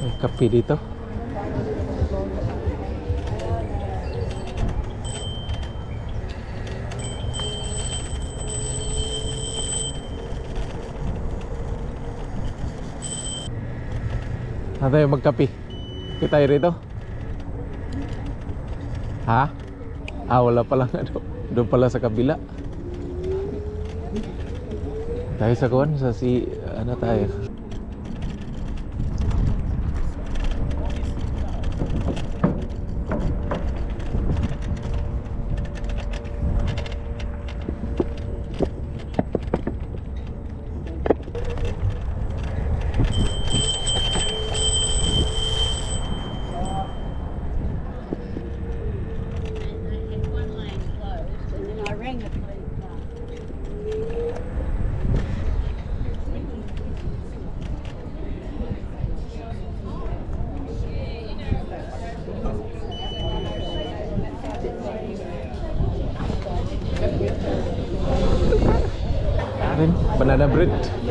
May kape dito. Saan tayo magkape? Kape tayo rito? Ha? Wala pala nga doon pala sa kabila. Tayo sa kuwan, sa ano tayo? Banana bread.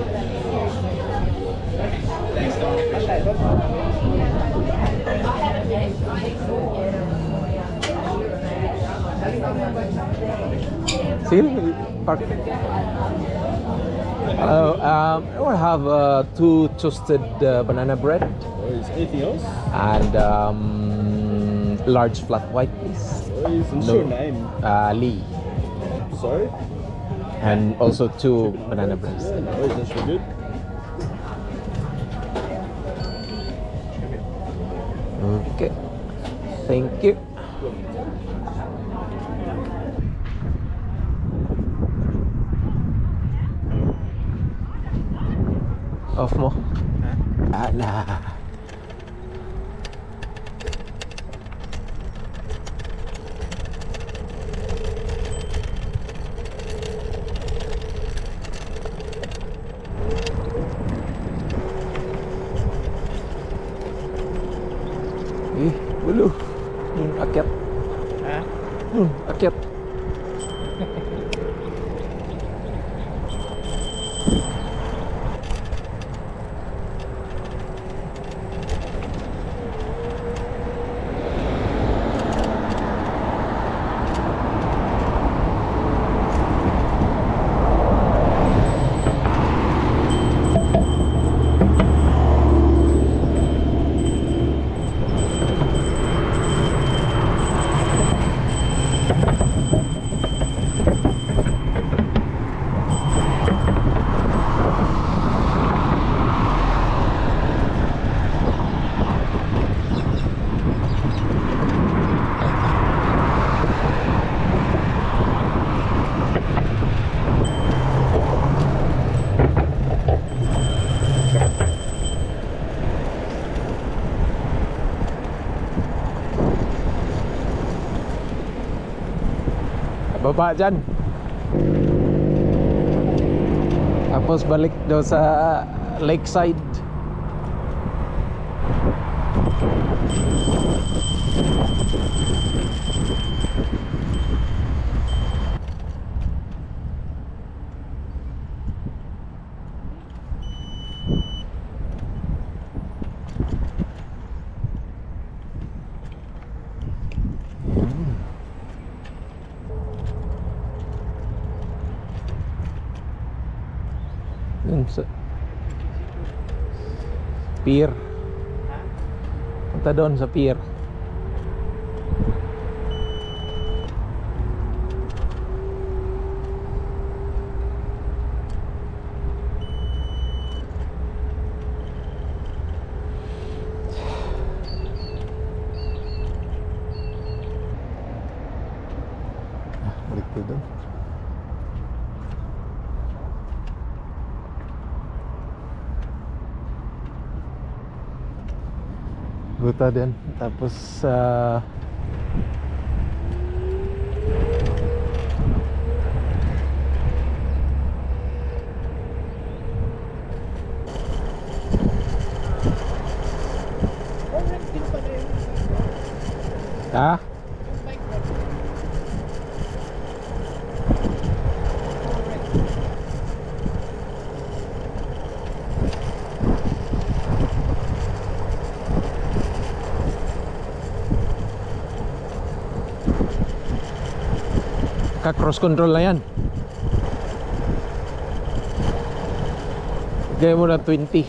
Sige, park. We'll have 2 toasted banana bread. Is anything else? And large flat white, please. What's your name? Lee. Sorry? And also 2 banana breads. Yeah, no, that's really good. Okay. Thank you. Off mo. Ala. Dulu. Akyat. Akyat. Baba dyan. Tapos balik daw sa lakeside. Yun sa pier. Punta doon sa pier. Balik ko doon. Guta din. Tapos ha? Naka-cross control na yan. Gaya mo na 20.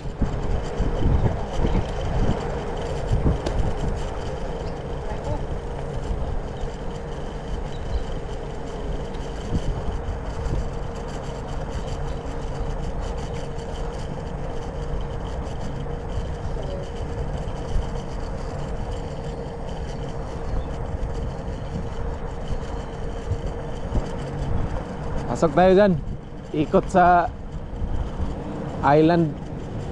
Pasok tayo dyan. Ikot sa island.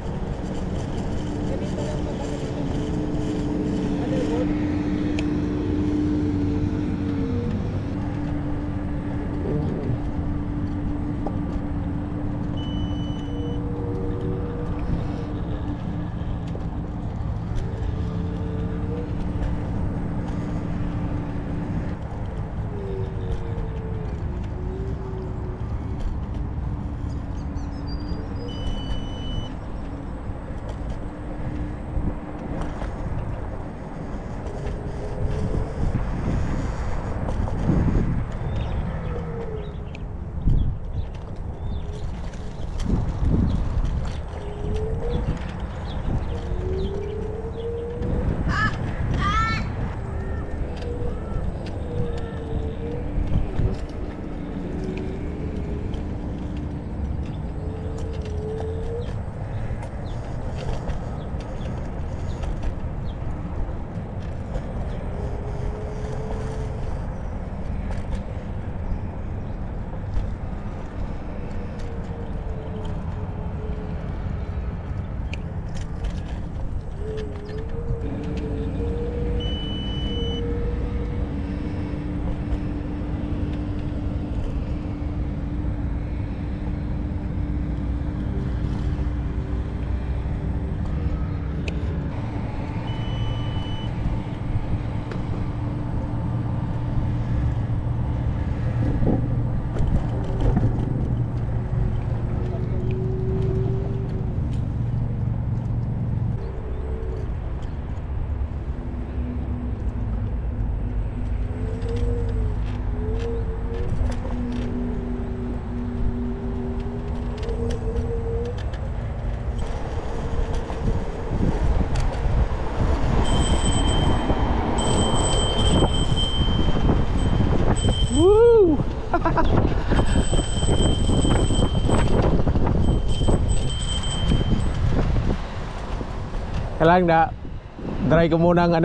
Kailangan na dry ko muna ang ano.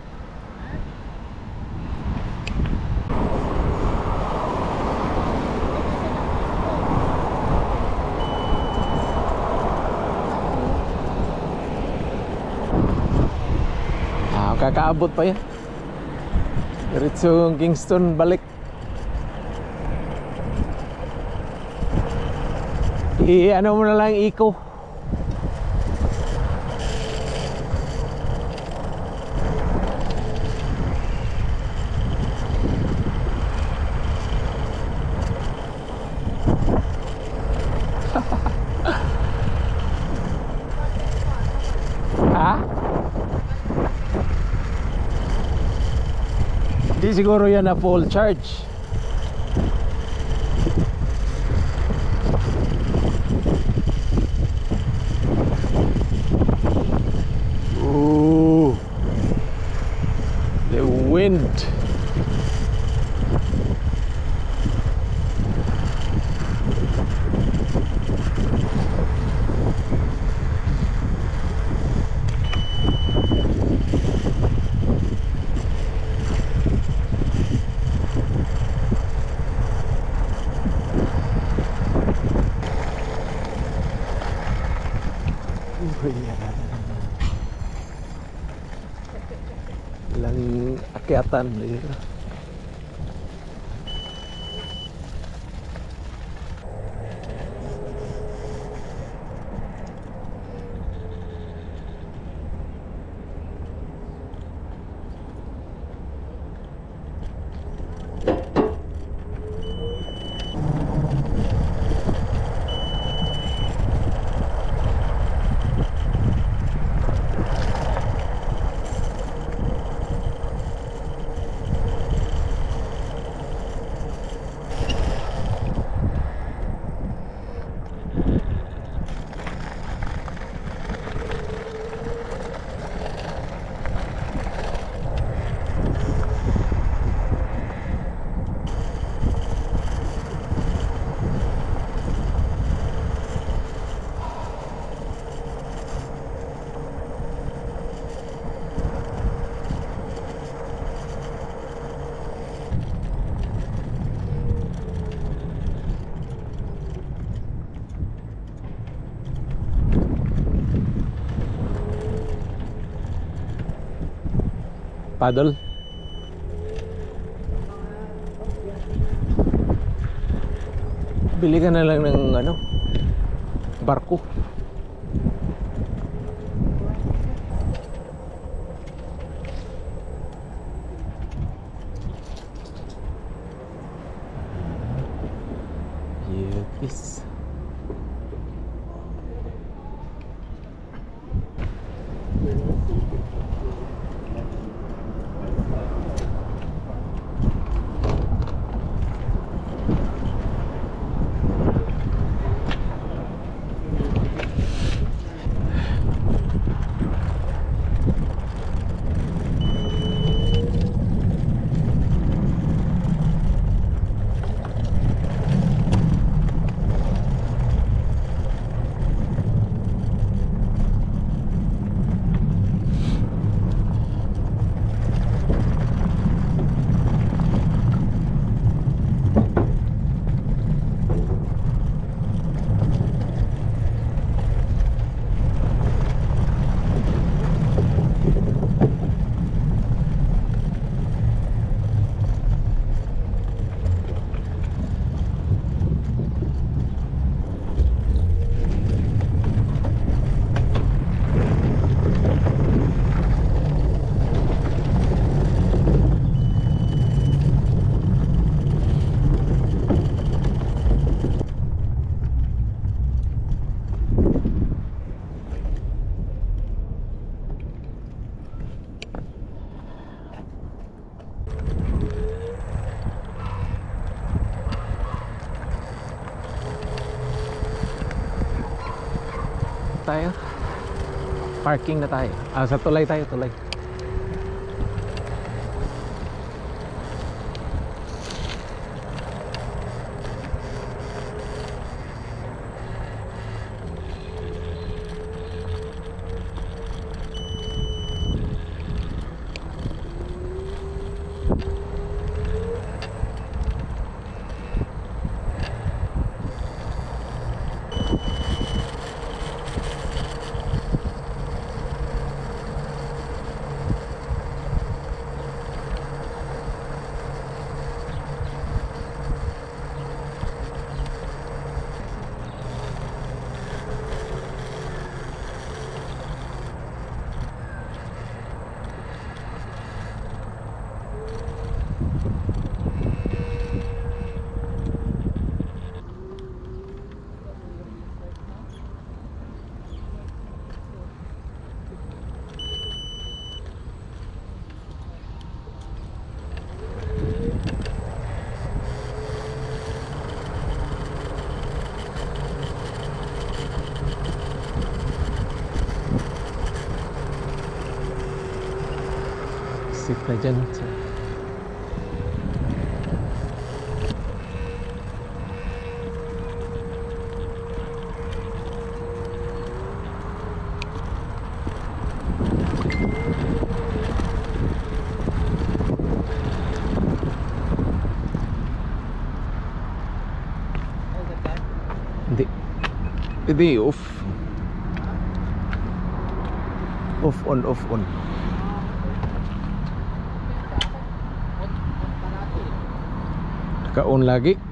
Kakaabot pa yan. Diretso Kingston balik. Ano mo na lang Eco. Ha? Di siguro yan na full charge. Ooh, the wind. Ilang akyatan dito. Paddle. Bili ka na lang ng ano, barko. Yes. Tayo. Parking na tayo. Sa tulay tayo, tulay. Safe na dyan. Hindi, off. Off on, off on. Naka-on lagi.